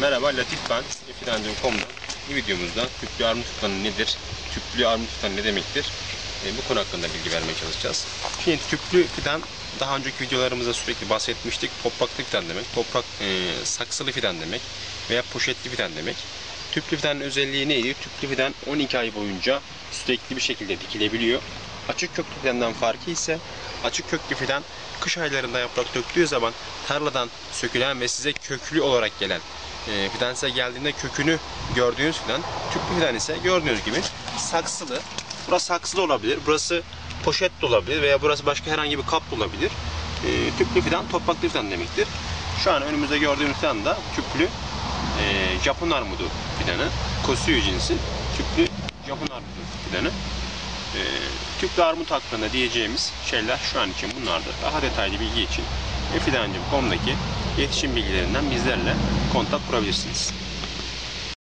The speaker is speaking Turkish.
Merhaba, Latif ben. Fidancım.com'dan bu videomuzda tüplü armut fidanı nedir, tüplü armut fidanı ne demektir, bu konu hakkında bilgi vermeye çalışacağız. Şimdi tüplü fidan, daha önceki videolarımızda sürekli bahsetmiştik. Topraklı fidan demek, saksılı fidan demek veya poşetli fidan demek. Tüplü fidanın özelliği neydi? Tüplü fidan 12 ay boyunca sürekli bir şekilde dikilebiliyor. Açık köklü fidandan farkı ise açık köklü fidan kış aylarında yaprak döktüğü zaman tarladan sökülen ve size köklü olarak gelen fidan size geldiğinde kökünü gördüğünüz fidan. Tüplü fidan ise gördüğünüz gibi saksılı. Burası saksılı olabilir, burası poşet de olabilir veya burası başka herhangi bir kap da olabilir. Tüplü fidan topraklı fidan demektir. Şu an önümüzde gördüğünüz fidan da tüplü Japon armudu fidanı. Kosuyu cinsi tüplü Japon armudu fidanı. Tüplü armut hakkında diyeceğimiz şeyler şu an için bunlardır. Daha detaylı bilgi için Fidancım.com'daki iletişim bilgilerinden bizlerle kontak kurabilirsiniz.